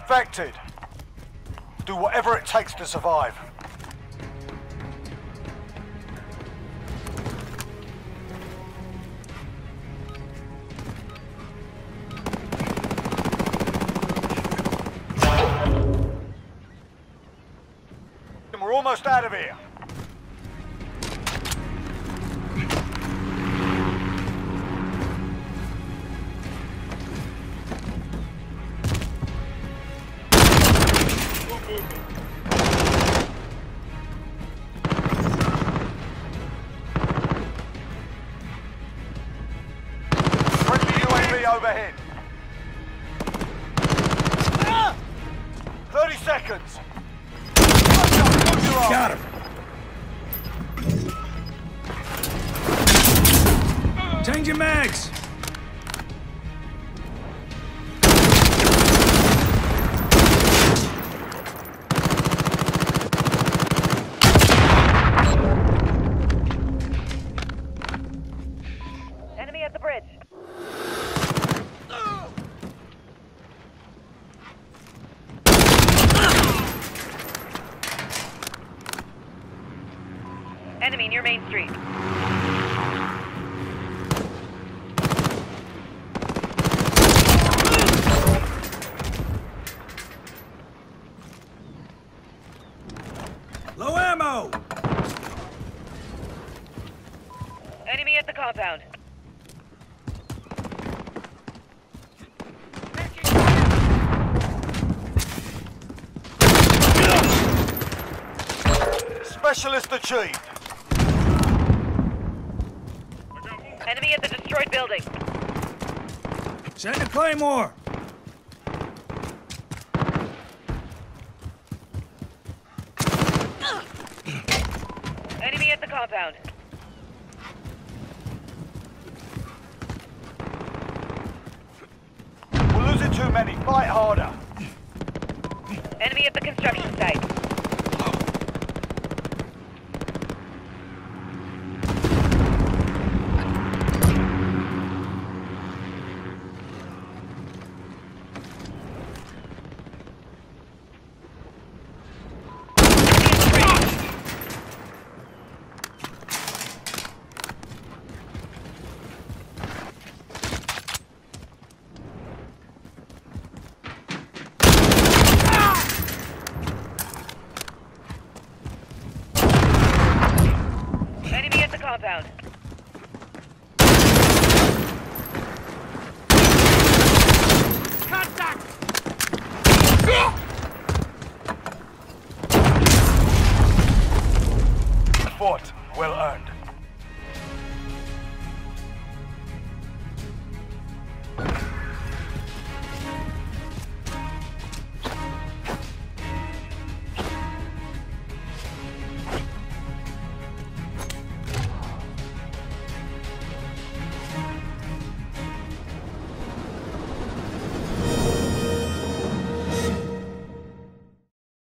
infected. Do whatever it takes to survive. We're almost out of here. Overhead. 30 seconds. Got him. Changing mags. Enemy at the bridge. Enemy near Main Street. Low ammo! Enemy at the compound. Specialist achieved. Enemy at the destroyed building. Send a claymore! Enemy at the compound. We're losing too many. Fight harder. Enemy at the construction site. Enemy at the compound. Contact! Fought. Well earned.